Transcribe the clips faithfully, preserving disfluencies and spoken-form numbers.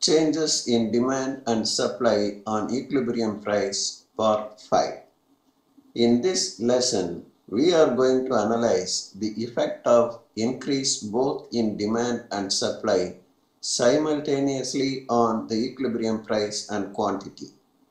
Changes in demand and supply on equilibrium price, part five. In this lesson, we are going to analyze the effect of increase both in demand and supply simultaneously on the equilibrium price and quantity.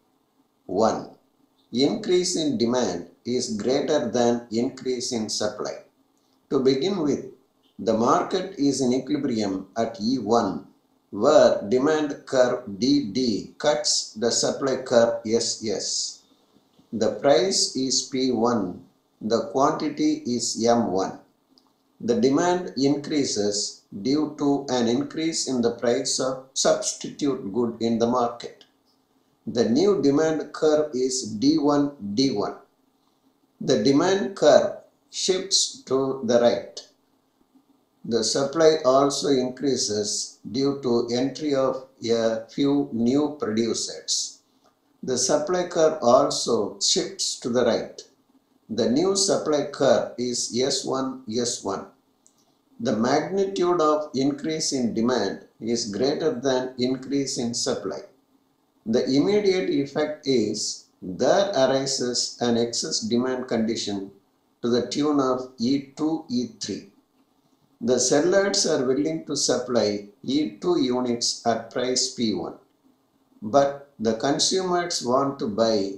one. Increase in demand is greater than increase in supply. To begin with, the market is in equilibrium at E one, where demand curve D D cuts the supply curve S S. The price is P one, the quantity is M one. The demand increases due to an increase in the price of substitute good in the market. The new demand curve is D one D one. The demand curve shifts to the right. The supply also increases due to entry of a few new producers. The supply curve also shifts to the right. The new supply curve is S one S one. The magnitude of increase in demand is greater than increase in supply. The immediate effect is there arises an excess demand condition to the tune of E two E three. The sellers are willing to supply E two units at price P one, but the consumers want to buy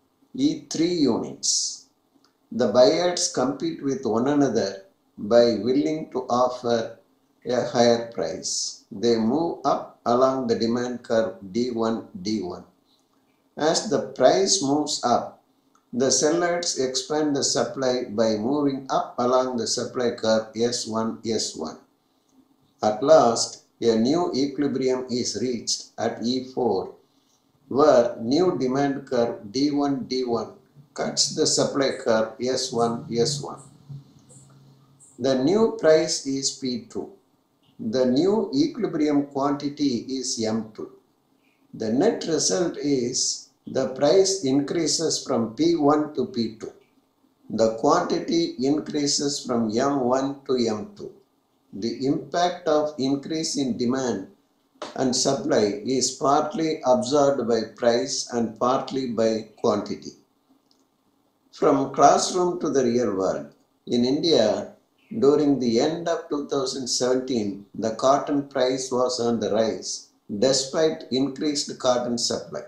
E three units. The buyers compete with one another by willing to offer a higher price. They move up along the demand curve D one D one. As the price moves up, the sellers expand the supply by moving up along the supply curve S one S one. At last, a new equilibrium is reached at E four, where new demand curve D one D one cuts the supply curve S one S one. The new price is P two. The new equilibrium quantity is M two. The net result is the price increases from P one to P two. The quantity increases from M one to M two. The impact of increase in demand and supply is partly absorbed by price and partly by quantity. From classroom to the real world. In India, during the end of two thousand seventeen, the cotton price was on the rise despite increased cotton supply.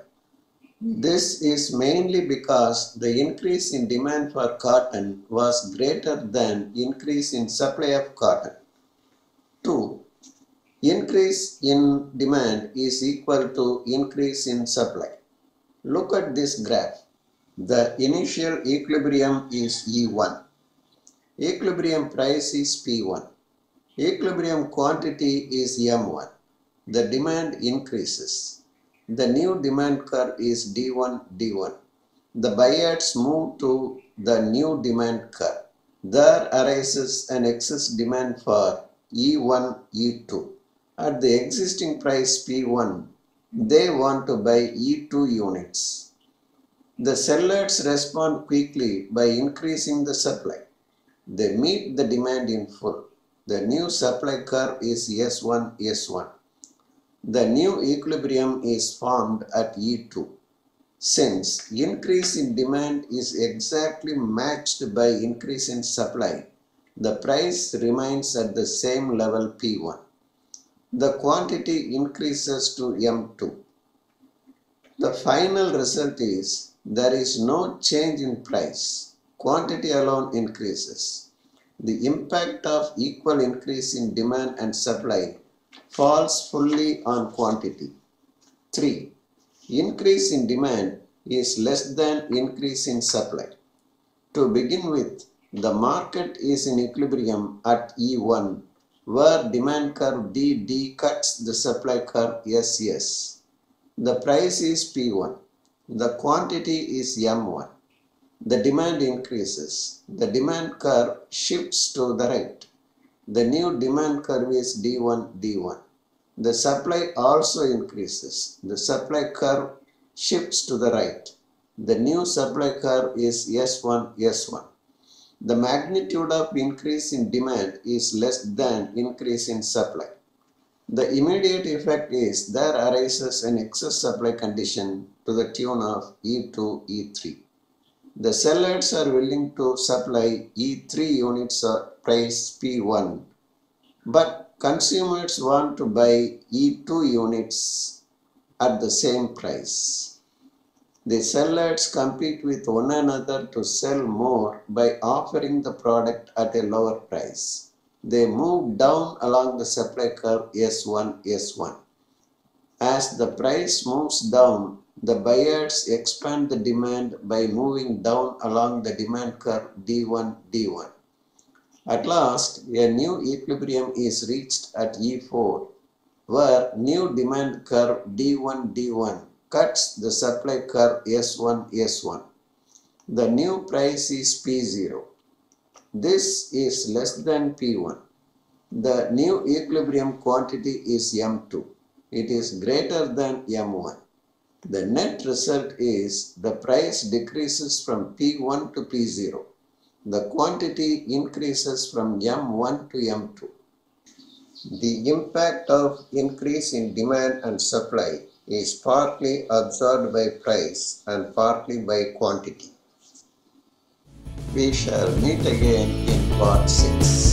This is mainly because the increase in demand for cotton was greater than increase in supply of cotton. two. Increase in demand is equal to increase in supply. Look at this graph. The initial equilibrium is E one. Equilibrium price is P one. Equilibrium quantity is M one. The demand increases. The new demand curve is D one D one. The buyers move to the new demand curve. There arises an excess demand for E one E two. At the existing price P one, they want to buy E two units. The sellers respond quickly by increasing the supply. They meet the demand in full. The new supply curve is S one S one. The new equilibrium is formed at E two. Since increase in demand is exactly matched by increase in supply, the price remains at the same level P one. The quantity increases to M two. The final result is there is no change in price. Quantity alone increases. The impact of equal increase in demand and supply falls fully on quantity. three. Increase in demand is less than increase in supply. To begin with, the market is in equilibrium at E one, where demand curve D D cuts the supply curve S S. The price is P one. The quantity is M one. The demand increases. The demand curve shifts to the right. The new demand curve is D one D one. The supply also increases. The supply curve shifts to the right. The new supply curve is S one S one. The magnitude of increase in demand is less than increase in supply. The immediate effect is there arises an excess supply condition to the tune of E two, E three. The sellers are willing to supply E three units at price P one, but consumers want to buy E two units at the same price. The sellers compete with one another to sell more by offering the product at a lower price. They move down along the supply curve S one, S one. As the price moves down, the buyers expand the demand by moving down along the demand curve D one, D one. At last, a new equilibrium is reached at E four, where new demand curve D one, D one cuts the supply curve S one, S one. The new price is P zero. This is less than P one. The new equilibrium quantity is M two. It is greater than M one. The net result is the price decreases from P one to P zero. The quantity increases from M one to M two. The impact of increase in demand and supply is partly absorbed by price and partly by quantity. We shall meet again in part six.